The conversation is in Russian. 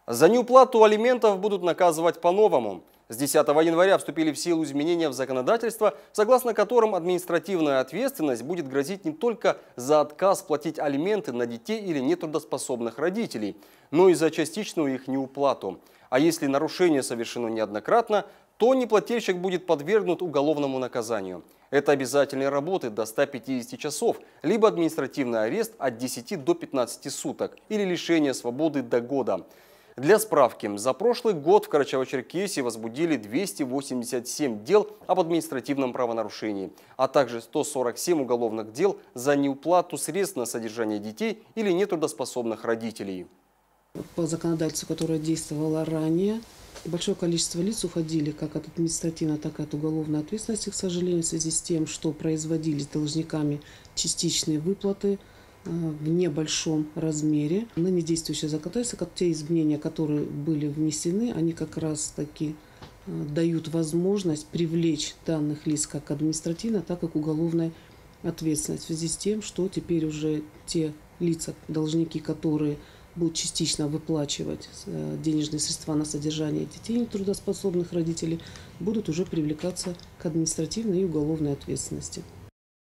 За неуплату алиментов будут наказывать по-новому. С 10 января вступили в силу изменения в законодательство, согласно которым административная ответственность будет грозить не только за отказ платить алименты на детей или нетрудоспособных родителей, но и за частичную их неуплату. А если нарушение совершено неоднократно, то неплательщик будет подвергнут уголовному наказанию. Это обязательные работы до 150 часов, либо административный арест от 10 до 15 суток или лишение свободы до года. Для справки, за прошлый год в Карачаево-Черкесии возбудили 287 дел об административном правонарушении, а также 147 уголовных дел за неуплату средств на содержание детей или нетрудоспособных родителей. По законодательству, которое действовало ранее, большое количество лиц уходили как от административной, так и от уголовной ответственности, к сожалению, в связи с тем, что производились должниками частичные выплаты в небольшом размере. Ныне действующее законодательство, как те изменения, которые были внесены, они как раз таки дают возможность привлечь данных лиц как к административной, так и к уголовной ответственности. В связи с тем, что теперь уже те лица, должники, которые будут частично выплачивать денежные средства на содержание детей нетрудоспособных родителей, будут уже привлекаться к административной и уголовной ответственности.